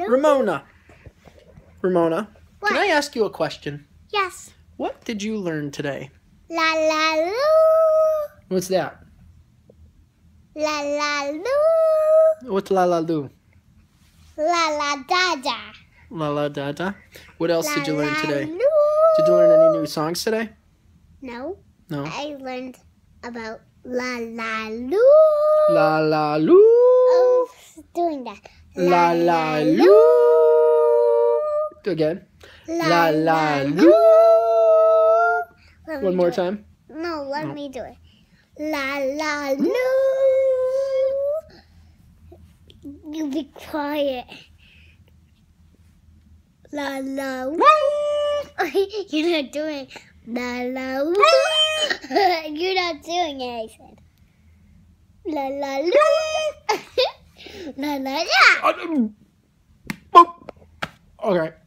Ramona. Ramona, What? can I ask you a question? Yes. What did you learn today? La la loo. What's that? La la loo. What's la la loo? La la da da. La la da da. What else did you learn today? Loo. Did you learn any new songs today? No. No. I learned about la la loo. La la loo. Oh, doing that. La la loo. Do again. La la loo. One more time. No, let me do it. La la loo. You be quiet. La la woo. You're not doing la la woo. You're not doing it, I said. La la loo. La la la. Okay.